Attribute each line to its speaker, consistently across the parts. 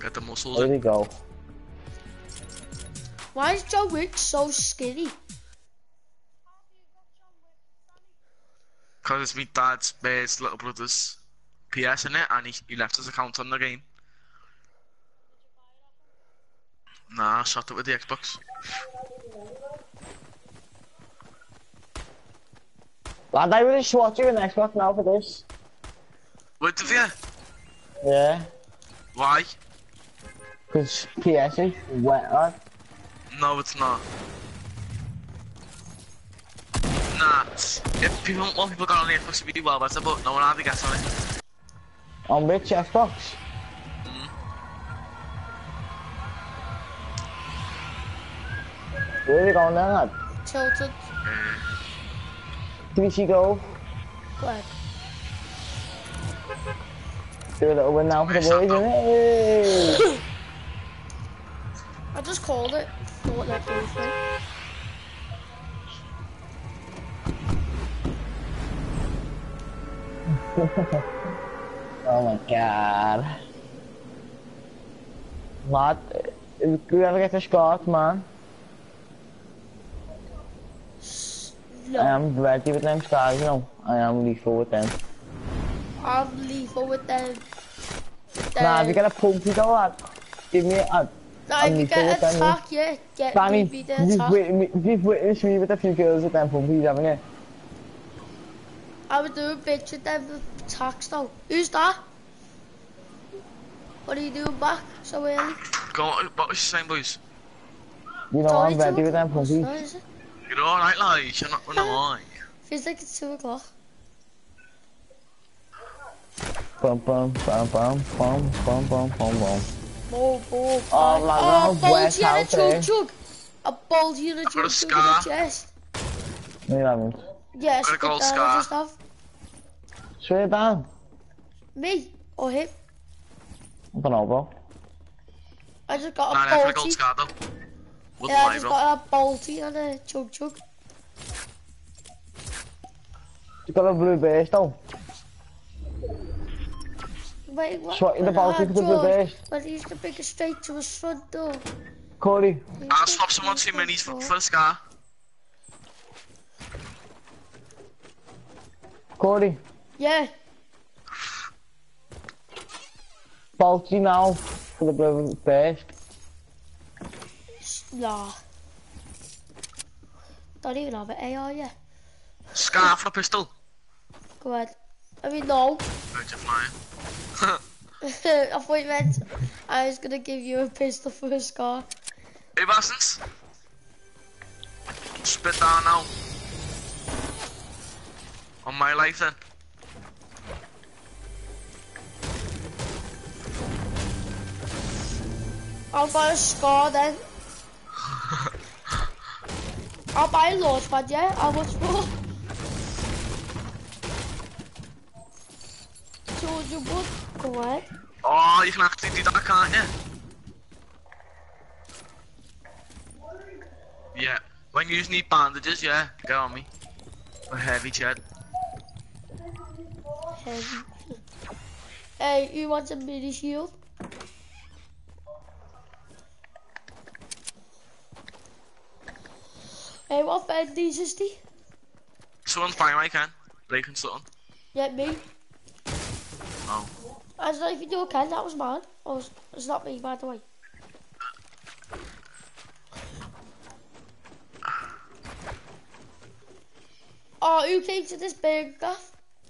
Speaker 1: Get the muscles
Speaker 2: There
Speaker 1: in.
Speaker 2: you go.
Speaker 3: Why is John Wick so skinny?
Speaker 1: Because it's my dad's little brother's PS in it, and he left his account on the game. Nah, I shot it with the Xbox.
Speaker 2: Lad, I really swat you in Xbox now for this.
Speaker 1: Would have you?
Speaker 2: Yeah.
Speaker 1: Why?
Speaker 2: Because PS is wet, lad.
Speaker 1: No, it's not. Nah, if people, more people got on the Xbox, it'd be well better, but no one hardly gets on it.
Speaker 2: On which Xbox? Where are you going there, lad?
Speaker 3: Tilted.
Speaker 2: 3C go.
Speaker 3: Go ahead.
Speaker 2: Do a little win now for the boys, innit?
Speaker 3: I just called it. Thought that briefly.
Speaker 2: Oh my god. Lad, we gotta get the Scott, man.
Speaker 3: No,
Speaker 2: I am ready with them scars, you know. I am lethal with them.
Speaker 3: I'm lethal with them.
Speaker 2: Nah, if you get a pumpy though, lad, give me a...
Speaker 3: Nah,
Speaker 2: I'm
Speaker 3: if you
Speaker 2: lethal
Speaker 3: get
Speaker 2: with them,
Speaker 3: attack, yeah, get
Speaker 2: Danny,
Speaker 3: me the attack.
Speaker 2: you've witnessed me with a few girls with them pumpies, haven't you?
Speaker 3: I would do a bitch with them attacks though. Who's that? What are you doing back so early?
Speaker 1: Go on, what was you saying, boys?
Speaker 2: You know I'm ready with them pumpies.
Speaker 3: No, is it?
Speaker 1: You're alright, like, you're not gonna lie.
Speaker 3: Feels like it's 2 o'clock.
Speaker 2: Bum bum bum bum bum bum bum bum bum.
Speaker 3: Oh,
Speaker 2: Oh, lad, no, West
Speaker 3: Baldy and a
Speaker 2: House, eh?
Speaker 3: chug. A Baldy and a
Speaker 1: got a
Speaker 3: chug in
Speaker 1: scar.
Speaker 3: the chest.
Speaker 2: No, you haven't.
Speaker 3: Yeah,
Speaker 1: Got a gold
Speaker 3: I
Speaker 1: scar.
Speaker 3: just have.
Speaker 2: Swear down.
Speaker 3: Me or him?
Speaker 2: I don't know, bro.
Speaker 3: I just got
Speaker 1: Nah,
Speaker 3: a
Speaker 1: nah, for a gold
Speaker 3: Baldy.
Speaker 1: scar though. Wouldn't
Speaker 3: Yeah, I
Speaker 1: lie,
Speaker 3: just
Speaker 1: bro.
Speaker 3: got a Baldy and a chug.
Speaker 2: You got a blue base though.
Speaker 3: Wait, what?
Speaker 2: Swat in the Baldy for the blue base.
Speaker 3: But he's the biggest straight to his front door.
Speaker 2: Corey.
Speaker 1: I'll swap someone 2 minis for a scar.
Speaker 2: Corey.
Speaker 3: Yeah.
Speaker 2: Baldy now for the blue base.
Speaker 3: Nah. Don't even have an AR yet.
Speaker 1: Scar for a pistol.
Speaker 3: Go ahead. I mean, no.
Speaker 1: Right, you're flying.
Speaker 3: I thought you meant I was gonna give you a pistol for a scar.
Speaker 1: Hey, bastards. Spit down now. On my life then.
Speaker 3: I'll buy a scar then. I'll buy a launch pad, yeah? How much for? 200 bucks. Go ahead.
Speaker 1: Oh, you can actually do that, can't you? Yeah. When you need bandages, yeah, get on me. A heavy Chad.
Speaker 3: Heavy. Hey, you want a mini shield? Hey, what Bentley's is he?
Speaker 1: Someone's fine, I can. Breaking something.
Speaker 3: Yeah, me.
Speaker 1: Oh.
Speaker 3: I don't know if you do a can, that was mine. Oh, it's not me, by the way. Oh, who came to this big gaff?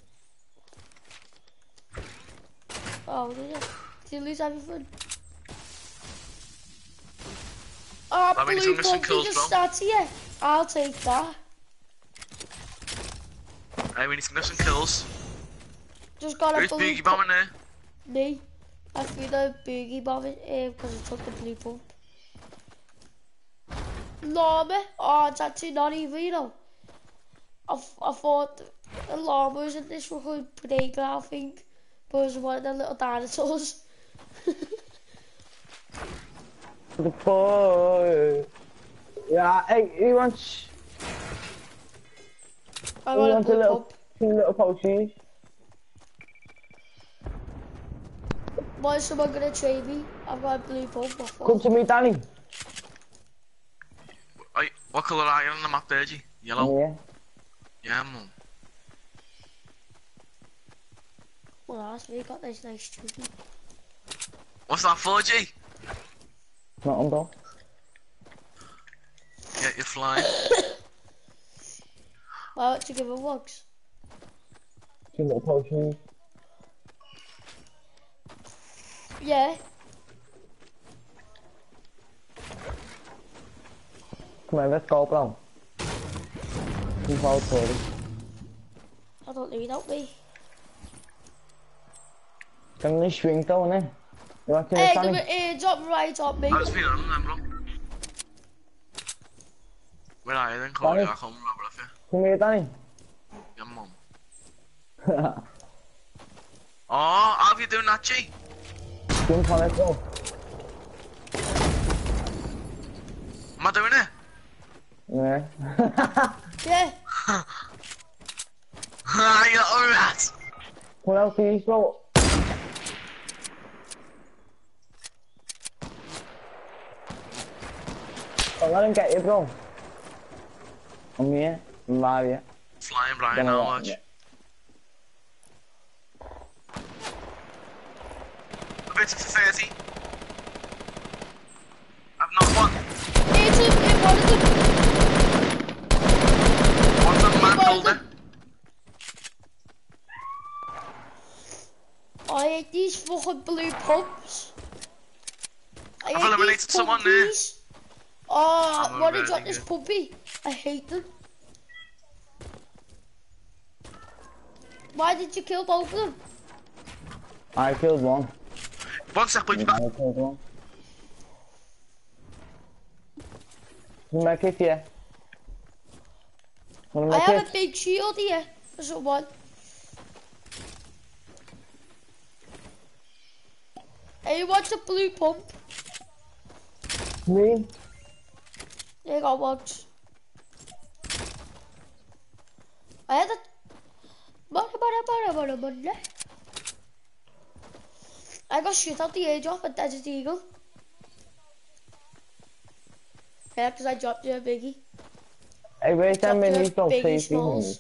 Speaker 3: Oh, did you? Did you lose everything? Oh,
Speaker 1: I mean,
Speaker 3: blue
Speaker 1: it's missing
Speaker 3: pumpkin
Speaker 1: kills,
Speaker 3: just
Speaker 1: bro.
Speaker 3: started here. I'll take that.
Speaker 1: Hey, we need to get some kills.
Speaker 3: Just got a
Speaker 1: Who's
Speaker 3: blue
Speaker 1: Boogie bombing there?
Speaker 3: Me. I threw the boogie bomb because it took the blue pump. No, man. Oh, it's actually not even, you know. I thought the llama was in this fucking playground thing, but it was one of the little dinosaurs.
Speaker 2: The boy. Yeah, hey, he wants...
Speaker 3: I want a blue pump.
Speaker 2: Two little poachies.
Speaker 3: Why is someone gonna trade me? I've got a blue pump.
Speaker 2: Come to me, Danny.
Speaker 1: Right, what colour are you on the map there, G? Yellow?
Speaker 2: Yeah.
Speaker 1: Yeah, mum.
Speaker 3: Well, that's me. Got this nice tree.
Speaker 1: What's that for, G?
Speaker 2: Nothing, bro.
Speaker 1: Yeah, you're flying.
Speaker 3: Why don't you give a wugs?
Speaker 2: 2 little potions.
Speaker 3: Yeah.
Speaker 2: Come on, let's go, bro. Keep out, sorry.
Speaker 3: I don't need help me.
Speaker 2: Can we swing down, eh? You want to
Speaker 3: Hey,
Speaker 2: Danny?
Speaker 3: give it drop right on me.
Speaker 1: I was feeling on them, bro. Where are you then, Corey?
Speaker 2: Danny?
Speaker 1: I can't remember if you.
Speaker 2: Come here, Danny.
Speaker 1: Yeah, mum. Oh, how are you doing that, G?
Speaker 2: Jump on, let's go.
Speaker 1: Am I doing it?
Speaker 2: Yeah.
Speaker 3: Yeah.
Speaker 1: Ah, you little rat.
Speaker 2: What else do you bro? Don't let him get you, bro. I'm here. I'm live here.
Speaker 1: Flying Brian,
Speaker 2: Don't
Speaker 1: now
Speaker 2: let-
Speaker 1: watch.
Speaker 2: yeah.
Speaker 1: A bit of 30. I've not one.
Speaker 3: It's it one of them.
Speaker 1: One's on man holder.
Speaker 3: I hate these fucking blue pumps. I
Speaker 1: I've
Speaker 3: hate
Speaker 1: eliminated
Speaker 3: these
Speaker 1: someone there.
Speaker 3: puppies. Oh,
Speaker 1: I'm
Speaker 3: what
Speaker 1: really
Speaker 3: is got this
Speaker 1: good.
Speaker 3: puppy? I hate them. Why did you kill both of them?
Speaker 2: I killed one.
Speaker 1: 1 sec, please.
Speaker 2: I killed one. Can you make it, yeah? Wanna
Speaker 3: I
Speaker 2: make
Speaker 3: have
Speaker 2: it?
Speaker 3: a big shield here for someone. Hey, you want a blue pump?
Speaker 2: Me?
Speaker 3: There you go, once. I had a... I got shit out the airdrop at Desert Eagle. Yeah, because I dropped you a biggie.
Speaker 2: Hey, where's that
Speaker 3: Dropped you
Speaker 2: mini,
Speaker 3: a
Speaker 2: bro?
Speaker 3: biggie
Speaker 2: Please,
Speaker 3: smalls.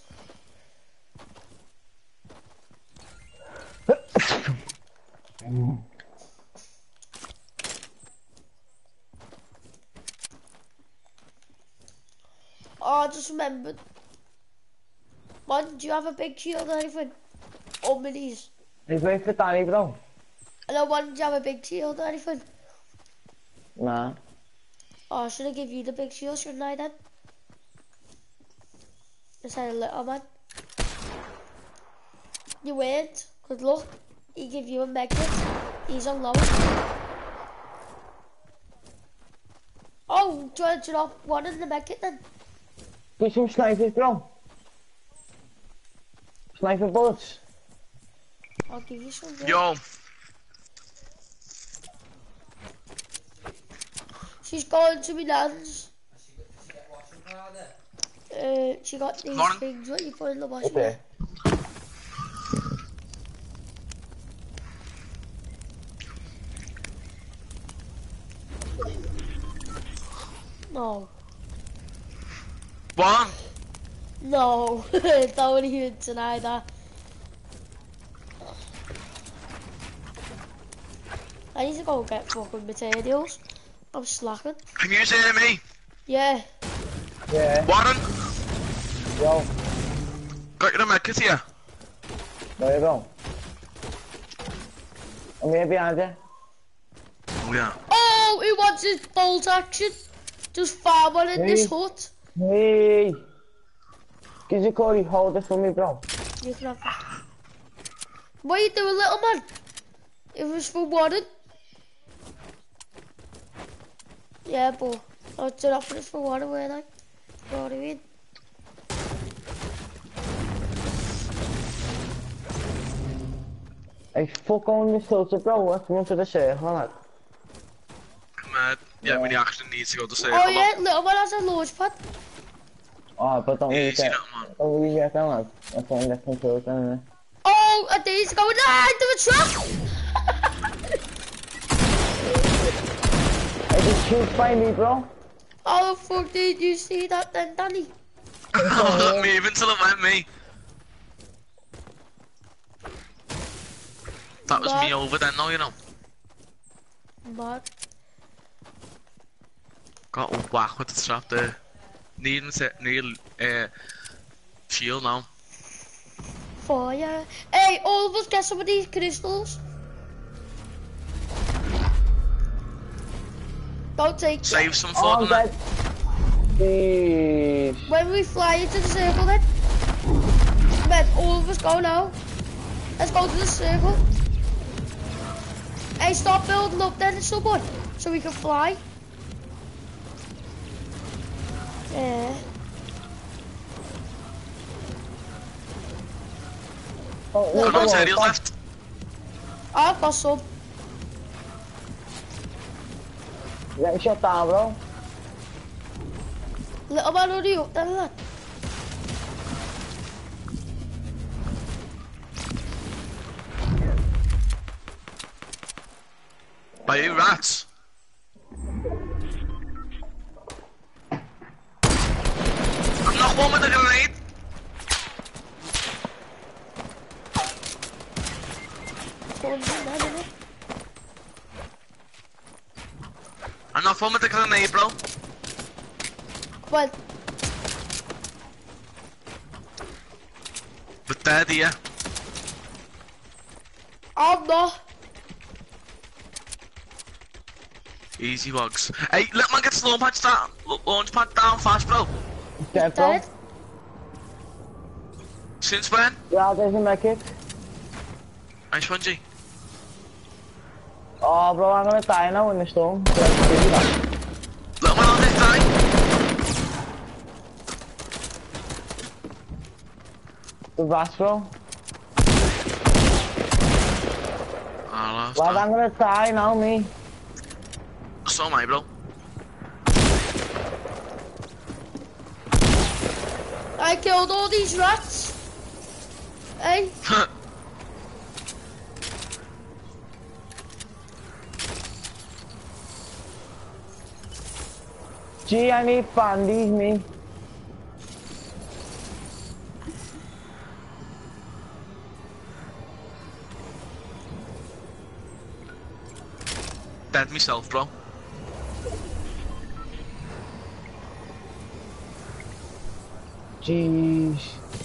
Speaker 3: Oh, I just remembered. Man, do you have a big shield or anything? Or minis?
Speaker 2: Hey, wait for Danny, bro.
Speaker 3: And then one, do you have a big shield or anything?
Speaker 2: Nah.
Speaker 3: Oh, should I give you the big shield, shouldn't I then? Instead of little man. You weren't. Good luck. He give you a magnet. He's on lower. Oh, do you want to drop one in the magnet then?
Speaker 2: Do some snipers, bro. Sniper bullets.
Speaker 3: I'll give you some. Yeah.
Speaker 1: Yo,
Speaker 3: She's going to me nan's. She got these
Speaker 1: Morning.
Speaker 3: things what you put in the washing
Speaker 2: Okay.
Speaker 3: No.
Speaker 1: one.
Speaker 3: No. Don't even deny that. I need to go get fucking materials. I'm slacking.
Speaker 1: Can you hear me?
Speaker 3: Yeah.
Speaker 2: Yeah.
Speaker 1: Warren,
Speaker 2: Yo.
Speaker 1: got your medkit here.
Speaker 2: There you go. I'm here behind you.
Speaker 1: Oh yeah.
Speaker 3: Oh, he wants his bolt action. Just farm one in this hut.
Speaker 2: Hey. Could you Corey hold this for me, bro?
Speaker 3: You can have that. What are you doing, little man? It was for Warren. Yeah, but I did offer it for Warren, weren't I? You know what I mean?
Speaker 2: Hey, fuck on this filter, bro. Let's run to the circle, lad.
Speaker 1: Yeah, we actually need to go to circle.
Speaker 3: Oh yeah, little man has a launch pad.
Speaker 2: Oh, but don't leave
Speaker 1: Easy,
Speaker 2: that.
Speaker 1: little man.
Speaker 2: Don't leave that down, lad. Let's go and get some filter, innit?
Speaker 3: Oh, a days going, ah, into a trap!
Speaker 2: Shoot by me, bro.
Speaker 3: How the fuck did you see that then, Danny?
Speaker 1: Look me, even till it went me. That was me over then, though, you know.
Speaker 3: But
Speaker 1: Got a whack with the strap there. Need shield now.
Speaker 3: fire. Hey, all of us get some of these crystals. Don't take
Speaker 1: Save some
Speaker 2: Oh,
Speaker 1: for
Speaker 2: I'm
Speaker 1: them.
Speaker 2: dead. Jeez.
Speaker 3: When we fly into the circle then. Men, all of us go now. Let's go to the circle. Hey, stop building up then, someone. So we can fly. Yeah.
Speaker 2: Oh,
Speaker 1: Got no
Speaker 2: come on,
Speaker 1: materials
Speaker 2: stop.
Speaker 1: left.
Speaker 3: I've got some.
Speaker 2: You're getting shot down, bro.
Speaker 3: Little man, hurry up then, lad.
Speaker 1: By you rats. I'm not one with the grenade.
Speaker 3: Go on, then, innit?
Speaker 1: I'm not one with the grenade, bro.
Speaker 3: Well,
Speaker 1: But dead here.
Speaker 3: I'm not.
Speaker 1: Easy bugs. Hey, let man get slow patch down. Launch pad down fast, bro.
Speaker 2: Dead, bro.
Speaker 3: Dead.
Speaker 1: Since when?
Speaker 2: Yeah, there's a med kit.
Speaker 1: Nice one, G.
Speaker 2: Oh, bro, I'm gonna die now in the storm.
Speaker 1: Let man on this die.
Speaker 2: The rats, bro.
Speaker 1: Oh, last
Speaker 2: Lad, I'm gonna die now, me.
Speaker 1: So am I, bro.
Speaker 3: I killed all these rats. Hey,
Speaker 2: Gee, I need bandies, me.
Speaker 1: Dead myself, bro.
Speaker 2: Jeez.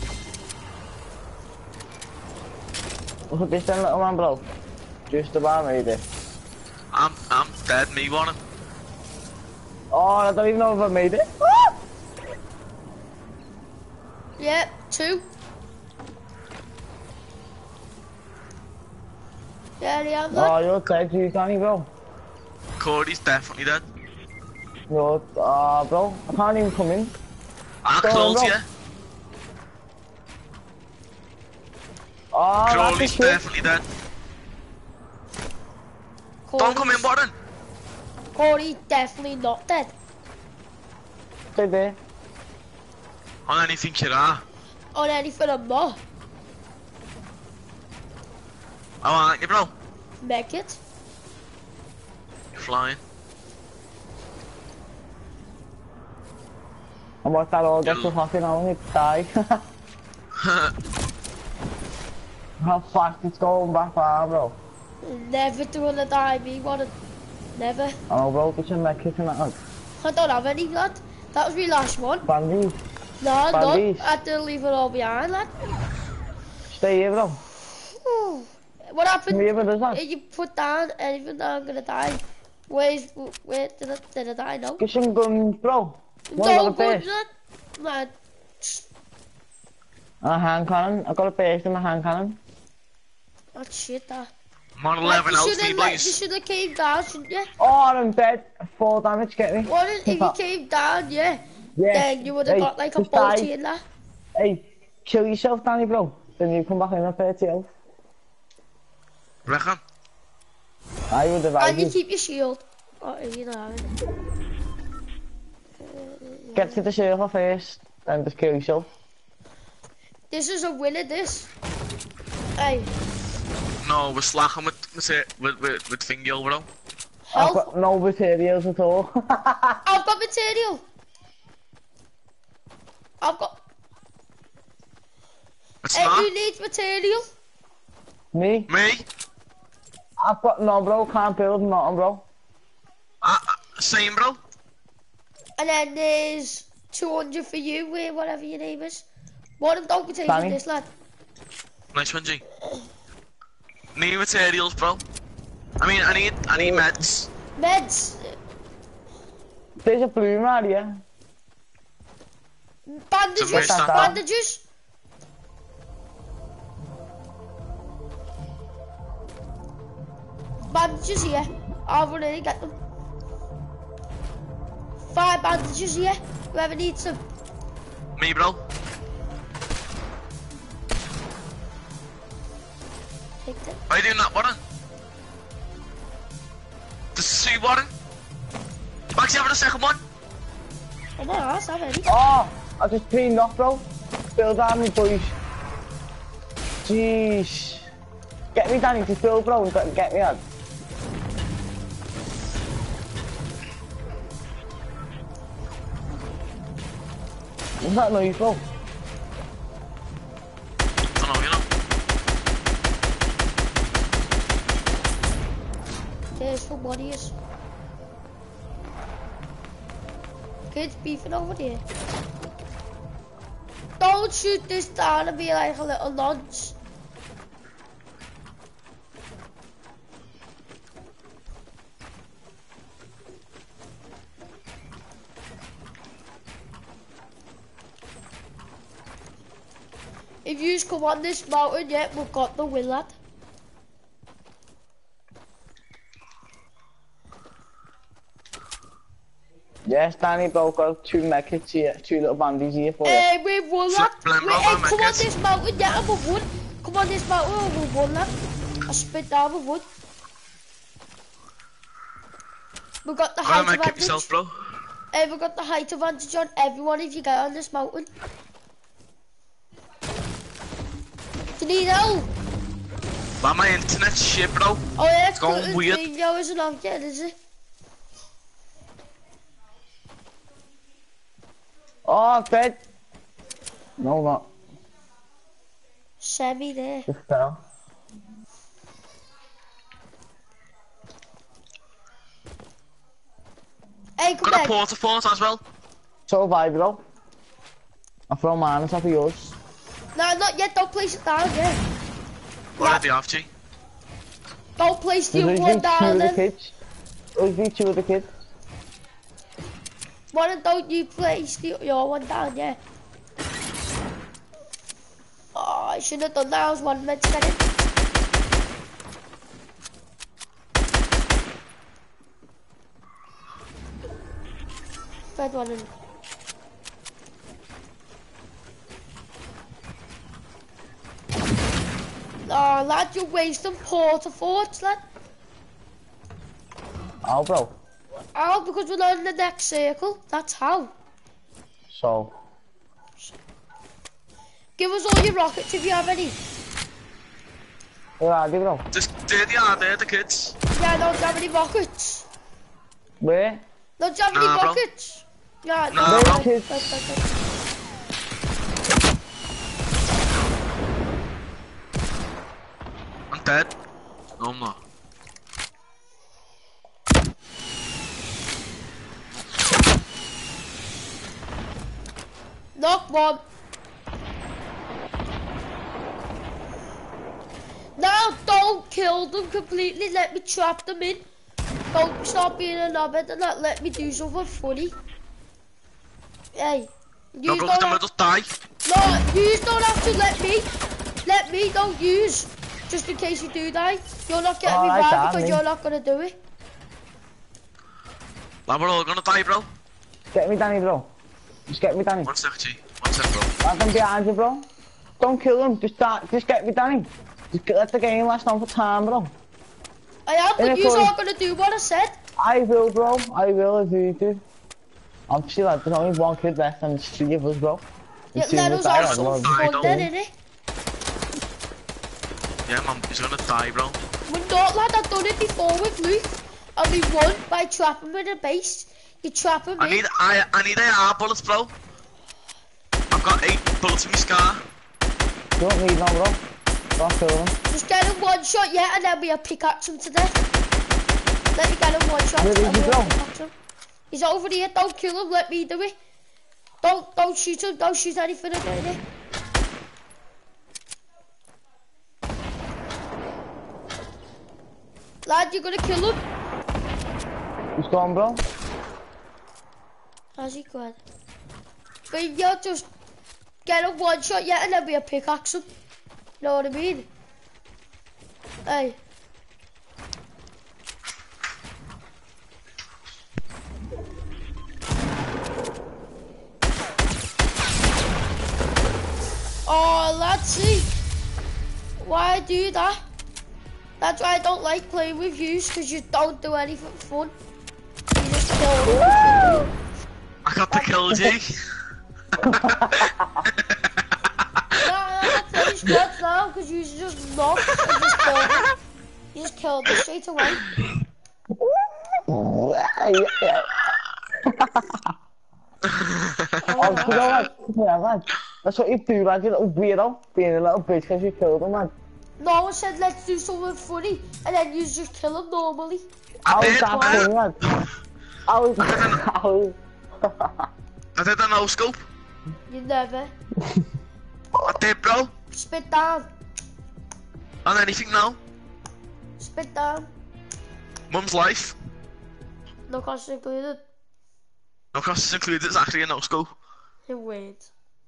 Speaker 2: Look at this then, little man, bro. Just about made it.
Speaker 1: I'm dead, me one.
Speaker 2: Oh, I don't even know if I made it.
Speaker 3: yeah, 2. Yeah, they have
Speaker 2: Oh,
Speaker 3: that.
Speaker 2: you're dead, you can't, bro.
Speaker 1: Cody's definitely dead.
Speaker 2: No, bro, I can't even come in.
Speaker 1: I'm
Speaker 2: Go on,
Speaker 1: close,
Speaker 2: bro.
Speaker 1: yeah.
Speaker 2: Oh, that's a
Speaker 1: Crowley's
Speaker 2: shit.
Speaker 1: definitely dead. Don't come in, Warren.
Speaker 3: Corey's definitely not dead.
Speaker 2: Stay there.
Speaker 1: On anything you are.
Speaker 3: On anything I'm not.
Speaker 1: How aren't you, bro?
Speaker 3: Make it.
Speaker 1: You're flying.
Speaker 2: I'm about that all gets so hot and I only die. How fast it's going back far, bro.
Speaker 3: Never doing a die, me, what a... Never.
Speaker 2: I know, bro, get some med kits and that. Like.
Speaker 3: I don't have any, lad. That was my last one.
Speaker 2: Bandies.
Speaker 3: No, no,
Speaker 2: Bandies.
Speaker 3: I had to leave it all behind, lad.
Speaker 2: Stay here, bro.
Speaker 3: What happened?
Speaker 2: Come here, does that?
Speaker 3: If you put down anything that I'm gonna die. Where did I die now?
Speaker 2: Get some guns, bro. What
Speaker 3: No
Speaker 2: about a
Speaker 3: good,
Speaker 2: base?
Speaker 3: lad. Man,
Speaker 2: A hand cannon. I got a base in my hand cannon.
Speaker 3: that's shit, that.
Speaker 1: I'm on 11 out, me
Speaker 3: You
Speaker 1: boys.
Speaker 3: should have came down, shouldn't you?
Speaker 2: Oh, I'm dead. 4 damage, get me.
Speaker 3: What if you came down, yeah?
Speaker 2: Yeah.
Speaker 3: Then you would have
Speaker 2: Hey,
Speaker 3: got like a
Speaker 2: just die.
Speaker 3: bolty in that.
Speaker 2: Hey, kill yourself, Danny, bro. Then you come back in a 30 health.
Speaker 1: Reckon?
Speaker 2: I would
Speaker 3: And
Speaker 2: advise
Speaker 3: you
Speaker 2: you.
Speaker 3: keep your shield. Oh, you don't have it.
Speaker 2: Get to the circle first, and just kill yourself.
Speaker 3: This is a winner, this. Hey,
Speaker 1: No, we're slacking with Fingal, bro.
Speaker 2: I've
Speaker 3: Health.
Speaker 2: got no materials at all.
Speaker 3: I've got material. I've got.
Speaker 1: It's
Speaker 3: Who
Speaker 1: not.
Speaker 3: needs material?
Speaker 2: Me?
Speaker 1: Me?
Speaker 2: I've got no, bro. Can't build nothing, bro.
Speaker 1: Same, bro.
Speaker 3: And then there's 200 for you, whatever your name is. What don't be taking
Speaker 2: Danny?
Speaker 3: this, lad.
Speaker 1: Nice one, G. Need materials, bro. I mean, I need meds.
Speaker 3: Meds.
Speaker 2: There's a bloom right here.
Speaker 3: Bandages.
Speaker 1: Where's that?
Speaker 3: Bandages. Bandages here. I'll run in and get them. 5 bandages here. Whoever needs them.
Speaker 1: Me, bro.
Speaker 3: Take them.
Speaker 1: Why are you doing that, Warren? This is 2, Warren. Max, you having a second one?
Speaker 3: I know, that's already.
Speaker 2: Oh, I just cleaned off, bro. Build on me, boys. Jeez. Get me, Danny, to build, bro. Get me out. What's that noise, bro?
Speaker 1: I don't know, you know.
Speaker 3: There's for bodies. Kids beefing over there. Don't shoot this down and be like a little nonce. If you come on this mountain yet, we've got the win, lad.
Speaker 2: Yes, Danny, bro. Got 2 medkits here. 2 little bandies here for you.
Speaker 3: We've won,
Speaker 1: Flip
Speaker 3: lad.
Speaker 1: blend
Speaker 3: Wait,
Speaker 1: round my
Speaker 3: come on
Speaker 1: kids.
Speaker 3: this mountain yet and we've won. Come on this mountain and we've won, lad. I spit down, we've won. We've got the
Speaker 1: Go on,
Speaker 3: height
Speaker 1: man, keep
Speaker 3: advantage.
Speaker 1: yourself, bro.
Speaker 3: We've got the height advantage on everyone if you get on this mountain. Do you need help?
Speaker 1: Man, my internet's shit, bro.
Speaker 3: Oh yeah, it's
Speaker 1: going
Speaker 3: good.
Speaker 1: weird.
Speaker 3: Video isn't on yet, is it?
Speaker 2: Oh, bed. No, not.
Speaker 3: Semi there.
Speaker 2: Just fell.
Speaker 3: Hey, come
Speaker 1: Got a
Speaker 3: back.
Speaker 1: porta fort as well.
Speaker 2: Survive, bro. I throw mine on top of yours.
Speaker 3: No, not yet. Don't place it down yet.
Speaker 1: Already off, G.
Speaker 3: Don't place the
Speaker 2: There's
Speaker 3: other one
Speaker 2: usually 2
Speaker 3: down
Speaker 2: of the
Speaker 3: then.
Speaker 2: kids. Usually 2 of the kids.
Speaker 3: Why don't you place your one down yet? Oh, I should have done that. I was 1 minute to get it. Third one in. Oh, lad, you're wasting porta forts, lad.
Speaker 2: Oh, bro.
Speaker 3: How? Because we're not in the next circle. That's how.
Speaker 2: So.
Speaker 3: Give us all your rockets if you have any.
Speaker 2: Where are they, bro?
Speaker 1: Just there they are, there, the kids.
Speaker 3: Yeah, no, do you have any rockets?
Speaker 2: Where?
Speaker 3: No, do you have any
Speaker 1: Nah, bro.
Speaker 3: rockets? Yeah, no.
Speaker 1: Nah,
Speaker 2: bro.
Speaker 3: Right.
Speaker 1: I'm dead. No, I'm not.
Speaker 3: Knock one. Now, don't kill them completely. Let me trap them in. Don't stop being a knobhead and not let me do something funny. Hey,
Speaker 1: No,
Speaker 3: you
Speaker 1: bro,
Speaker 3: don't
Speaker 1: then we'll
Speaker 3: have,
Speaker 1: just die.
Speaker 3: no, you don't have to let me. Let me, don't use. Just in case you do die. You're not getting me
Speaker 2: Alright,
Speaker 3: back
Speaker 2: Danny.
Speaker 3: because you're not gonna do it.
Speaker 1: Man, we're all gonna die, bro.
Speaker 2: Get me, Danny, bro. Just get me, Danny.
Speaker 1: 1 sec, G. 1 sec, bro.
Speaker 2: I'm behind you, bro. Don't kill him. Just get me, Danny. Let the game last on for time, bro.
Speaker 3: I am, but
Speaker 2: Yeah,
Speaker 3: you
Speaker 2: sorry.
Speaker 3: aren't gonna do what I said.
Speaker 2: I will, bro. I will if you do. Obviously, like, there's only 1 kid left and it's 3 of us, bro.
Speaker 3: Yeah,
Speaker 2: It's 2
Speaker 3: let
Speaker 2: of
Speaker 3: us
Speaker 2: die,
Speaker 3: have
Speaker 2: like,
Speaker 3: some
Speaker 2: well,
Speaker 3: fun then, innit?
Speaker 1: Yeah, man, he's gonna die, bro.
Speaker 3: We're not, lad, I've done it before with Luke. only one by trapping with a base. You trap him
Speaker 1: I
Speaker 3: in.
Speaker 1: need AR bullets, bro. I've got 8 bullets in my scar.
Speaker 2: You don't need no, bro. Don't kill him.
Speaker 3: Just get him one shot, yeah, and then we'll pickaxe him to death. Let me get him one shot.
Speaker 2: Where is
Speaker 3: and
Speaker 2: he
Speaker 3: we'll
Speaker 2: from?
Speaker 3: pickaxe him. He's over here. Don't kill him. Let me do it. Don't shoot him. Don't shoot anything in there. Lad, you're gonna kill him.
Speaker 2: He's gone, bro.
Speaker 3: How's he going? But you just get him one shot, yeah, and then we'll pickaxe him. Know what I mean? Hey. Oh, let's see. Why I do that? That's why I don't like playing with you, because you don't do anything fun. You just kill them.
Speaker 1: I got the kill, G.
Speaker 3: That's any squads now, because you just knocked and just killed them. You just killed them straight away.
Speaker 2: Oh, you know what? Yeah, man. That's what you do, lad. You little weirdo. Being a little bitch because you killed him, man.
Speaker 3: No one said let's do something funny, and then you just kill him normally.
Speaker 2: I was
Speaker 1: did,
Speaker 2: that
Speaker 1: man.
Speaker 2: funny, lad. I was...
Speaker 1: I did a no scope.
Speaker 3: You never.
Speaker 1: I did, bro.
Speaker 3: Spit down.
Speaker 1: On anything now.
Speaker 3: Spit down.
Speaker 1: Mum's life.
Speaker 3: No cost included.
Speaker 1: No costs included. It's actually a no scope.
Speaker 3: You wait.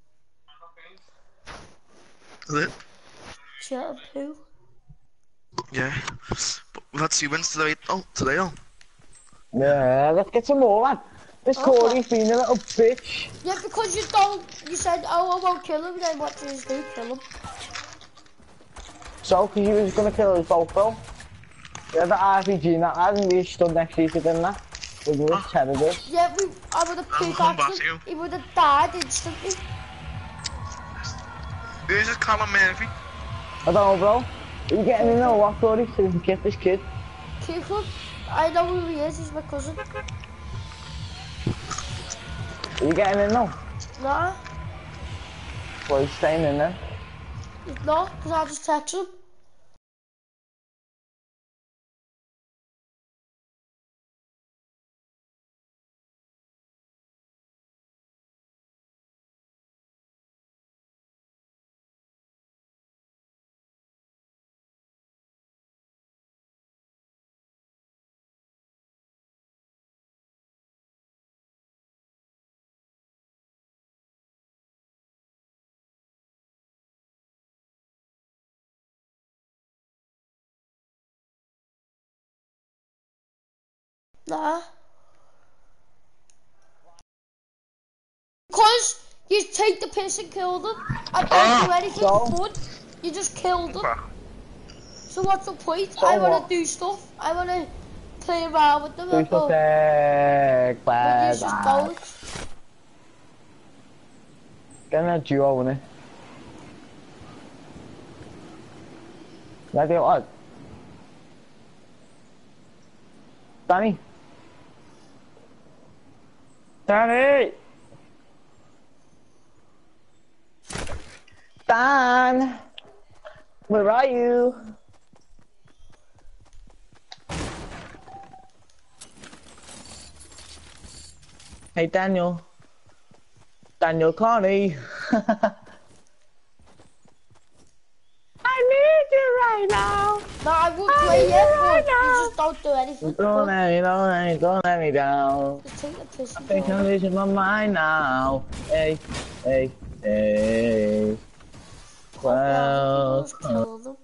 Speaker 1: Is it?
Speaker 3: Shut who?
Speaker 1: Yeah. But we've had 2 wins today. Oh, today, oh.
Speaker 2: Yeah, let's get some more, lad. This
Speaker 3: Okay.
Speaker 2: Cody's being a little bitch.
Speaker 3: Yeah, because you don't. You said, oh, I won't kill him. Then what do you do? Kill him.
Speaker 2: So, because you was going to kill us both, bro. Yeah, the RPG and that, lad, and we stood next to each other and that. We were terrible.
Speaker 3: Yeah, I would have
Speaker 1: I'll come back
Speaker 3: pickaxed
Speaker 1: to you.
Speaker 3: him. He would have died instantly.
Speaker 1: Who's this Colin Murphy?
Speaker 2: I don't know, bro. Are you getting in there or what, Cody? So we can get this kid.
Speaker 3: Kick him. I know who he is. He's my cousin.
Speaker 2: Are you getting in now?
Speaker 3: Nah,
Speaker 2: Well, he's staying in there.
Speaker 3: he's not, because I'll just text him. Nah. Because you take the piss and kill them. I don't do anything
Speaker 2: so?
Speaker 3: fun. You just killed them. So what's the point?
Speaker 2: So
Speaker 3: I want
Speaker 2: what?
Speaker 3: to do stuff. I want to play around with them.
Speaker 2: Do
Speaker 3: and go,
Speaker 2: something
Speaker 3: but you
Speaker 2: bad.
Speaker 3: just don't.
Speaker 2: Get in a duo, innit? Ready or what? Danny? Danny! Dan! Where are you? Hey Daniel. Daniel Connie. I need you right now.
Speaker 3: No, I won't play yet,
Speaker 2: right
Speaker 3: but you
Speaker 2: now.
Speaker 3: just don't do anything.
Speaker 2: Don't let me, don't let me down.
Speaker 3: Just take the piss
Speaker 2: I
Speaker 3: and
Speaker 2: think
Speaker 3: go.
Speaker 2: I'm losing my mind now. Hey, hey, hey.
Speaker 3: Well,
Speaker 2: Well,
Speaker 3: just kill them.